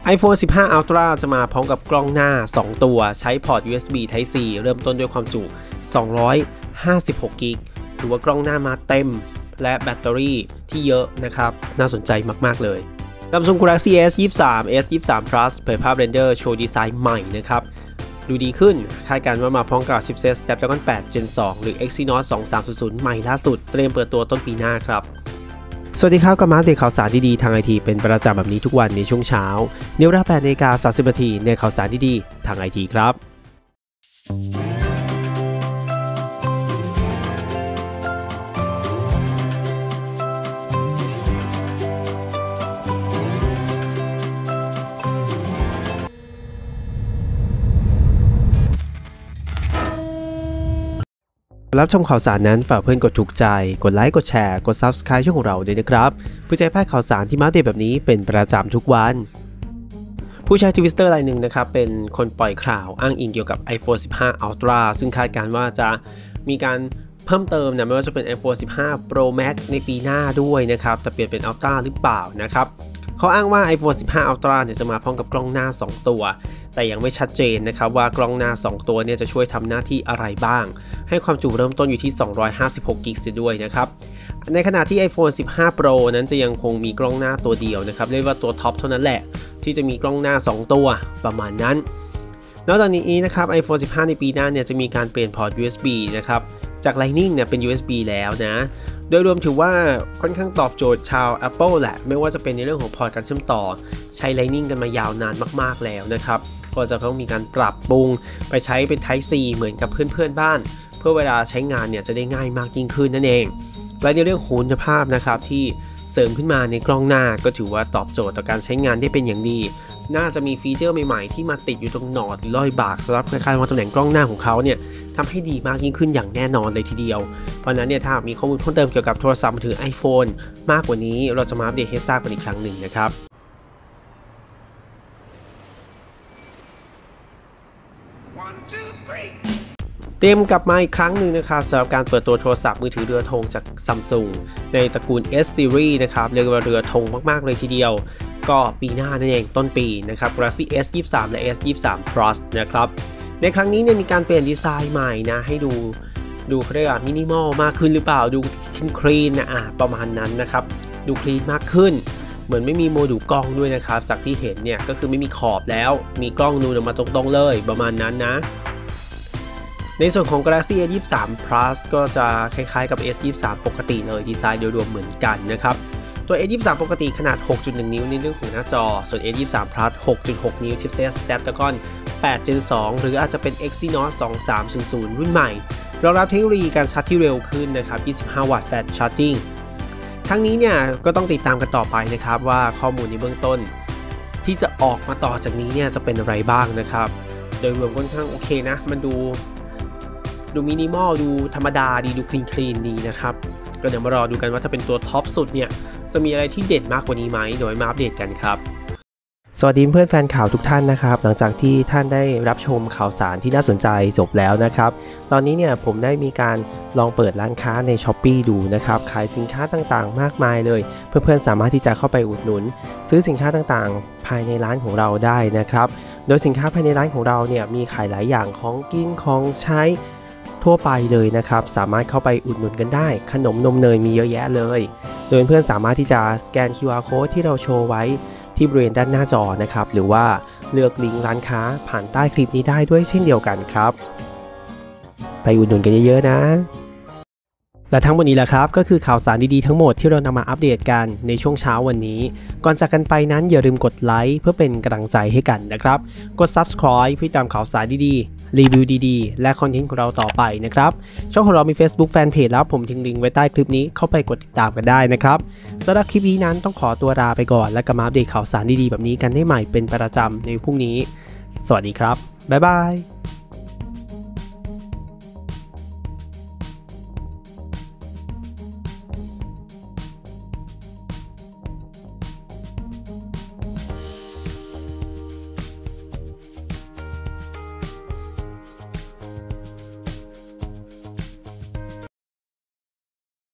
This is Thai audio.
iPhone 15 Ultra จะมาพร้อมกับกล้องหน้า2ตัวใช้พอร์ต USB Type C เริ่มต้นด้วยความจุ256 กิกหรือว่ากล้องหน้ามาเต็มและแบตเตอรี่ที่เยอะนะครับน่าสนใจมากๆเลย Samsung Galaxy S23 S23 Plus เผยภาพเรนเดอร์โชว์ดีไซน์ใหม่นะครับดูดีขึ้นคาดการณ์ว่ามาพร้อมกับชิปเซ็ต Snapdragon 8 Gen 2 หรือ Exynos 2300 ใหม่ล่าสุดเตรียมเปิดตัวต้นปีหน้าครับสวัสดีครับกับมาอัปเดตข่าวสารดีๆทางไอทีเป็นประจำแบบนี้ทุกวันในช่วงเช้าในเวลา 8:30 น.ในข่าวสารดีๆทางไอทีครับรับชมข่าวสารนั้นฝากเพื่อนกดถูกใจกดไลค์กดแชร์กด Subscribe ช่องของเราด้วยนะครับเพื่อจะให้พลาดข่าวสารที่มาอัปเดตแบบนี้เป็นประจำทุกวันผู้ใช้ Twitter รายหนึ่งนะครับเป็นคนปล่อยข่าวอ้างอิงเกี่ยวกับ iPhone 15 Ultra ซึ่งคาดการณ์ว่าจะมีการเพิ่มเติมนะไม่ว่าจะเป็น iPhone 15 Pro Max ในปีหน้าด้วยนะครับแต่เปลี่ยนเป็น Ultra หรือเปล่านะครับเขาอ้างว่า iPhone 15 Ultra เนี่ยจะมาพร้อมกับกล้องหน้า2ตัวแต่ยังไม่ชัดเจนนะครับว่ากล้องหน้า2ตัวเนี่ยจะช่วยทำหน้าที่อะไรบ้างให้ความจุเริ่มต้นอยู่ที่256 กิกะด้วยนะครับในขณะที่ iPhone 15 Pro นั้นจะยังคงมีกล้องหน้าตัวเดียวนะครับเรียกว่าตัวท็อปเท่านั้นแหละที่จะมีกล้องหน้า2ตัวประมาณนั้นนอกจากนี้นะครับ iPhone 15 ในปีหน้าเนี่ยจะมีการเปลี่ยนพอร์ต USB นะครับจาก Lightning เนี่ยเป็น USB แล้วนะโดยรวมถือว่าค่อนข้างตอบโจทย์ชาว Apple แหละไม่ว่าจะเป็นในเรื่องของพอร์ตการเชื่อมต่อใช้ Lightning กันมายาวนานมากๆแล้วนะครับก็จะต้องมีการปรับปรุงไปใช้เป็น Type C เหมือนกับเพื่อนๆบ้านเพื่อเวลาใช้งานเนี่ยจะได้ง่ายมากยิ่งขึ้นนั่นเองและในเรื่องคุณภาพนะครับที่เสริมขึ้นมาในกล้องหน้าก็ถือว่าตอบโจทย์ต่อการใช้งานได้เป็นอย่างดีน่าจะมีฟีเจอร์ใหม่ๆที่มาติดอยู่ตรงหนอดหรือรอยบากสำหรับคล้ายๆว่าตำแหน่งกล้องหน้าของเขาเนี่ยทำให้ดีมากยิ่งขึ้นอย่างแน่นอนเลยทีเดียวเพราะนั้นเนี่ยถ้ามีข้อมูลเพิ่มเติมเกี่ยวกับโทรศัพท์มือถือ iPhone มากกว่านี้เราจะมาอัปเดตให้ทราบกันอีกครั้งหนึ่งนะครับเตรียมกลับมาอีกครั้งหนึ่งนะครับสำหรับการเปิดตัวโทรศัพท์มือถือเรือธงจาก Samsung ในตระกูล S Series นะครับเรียกว่าเรือธงมากๆเลยทีเดียวก็ปีหน้านั่นเองต้นปีนะครับ Galaxy S23 และ S23 Plus นะครับในครั้งนี้เนี่ยมีการเปลี่ยนดีไซน์ใหม่นะให้ดูเขาเรียกว่ามินิมอลมากขึ้นหรือเปล่าดูคลีนนะประมาณนั้นนะครับดูคลีนมากขึ้นเหมือนไม่มีโมดูลกล้องด้วยนะครับจากที่เห็นเนี่ยก็คือไม่มีขอบแล้วมีกล้องนูนออกมาตรงๆเลยประมาณนั้นนะในส่วนของ Galaxy S23 Plus ก็จะคล้ายๆกับ S23 ปกติเลยดีไซน์โดยรวมเหมือนกันนะครับตัว S23 ปกติขนาด 6.1 นิ้วในเรื่องของหน้าจอส่วน S23 Plus 6.6 นิ้วชิปเซ็ต Snapdragon 8 Gen 2 หรืออาจจะเป็น Exynos 2300 รุ่นใหม่รองรับเทคโนโลยีการชาร์จที่เร็วขึ้นนะครับ25 วัตต์ Fast Charging ทั้งนี้เนี่ยก็ต้องติดตามกันต่อไปนะครับว่าข้อมูลในเบื้องต้นที่จะออกมาต่อจากนี้เนี่ยจะเป็นอะไรบ้างนะครับโดยรวมค่อนข้างโอเคนะมันดูมินิมอลดูธรรมดาดีดูคลีนดีนะครับก็เดี๋ยวมารอดูกันว่าถ้าเป็นตัวท็อปสุดเนี่ยจะมีอะไรที่เด่นมากกว่านี้ไหมโดยมาอัปเดตกันครับสวัสดีเพื่อนแฟนข่าวทุกท่านนะครับหลังจากที่ท่านได้รับชมข่าวสารที่น่าสนใจจบแล้วนะครับตอนนี้เนี่ยผมได้มีการลองเปิดร้านค้าใน Shopee ดูนะครับขายสินค้าต่างๆมากมายเลยเพื่อนๆสามารถที่จะเข้าไปอุดหนุนซื้อสินค้าต่างๆภายในร้านของเราได้นะครับโดยสินค้าภายในร้านของเราเนี่ยมีขายหลายอย่างของกินของใช้ทั่วไปเลยนะครับสามารถเข้าไปอุดหนุนกันได้ขนมนมเนยมีเยอะแยะเลยโดยเพื่อนสามารถที่จะสแกน QR Code ที่เราโชว์ไว้ที่บริเวณด้านหน้าจอนะครับหรือว่าเลือกลิงก์ร้านค้าผ่านใต้คลิปนี้ได้ด้วยเช่นเดียวกันครับไปอุดหนุนกันเยอะๆนะและทั้งหมดนี้แหละครับก็คือข่าวสารดีๆทั้งหมดที่เรานำมาอัปเดตกันในช่วงเช้าวันนี้ก่อนจากกันไปนั้นอย่าลืมกดไลค์เพื่อเป็นกำลังใจให้กันนะครับกด Subscribe เพื่อตามข่าวสารดีๆรีวิวดีๆและคอนเทนต์ของเราต่อไปนะครับช่องของเรามี Facebook Fanpage แล้วผมทิ้งลิงก์ไว้ใต้คลิปนี้เข้าไปกดติดตามกันได้นะครับสำหรับคลิปนี้นั้นต้องขอตัวลาไปก่อนและกลับมาอัปเดตข่าวสารดีๆแบบนี้กันได้ใหม่เป็นประจำในพรุ่งนี้สวัสดีครับบ๊ายบาย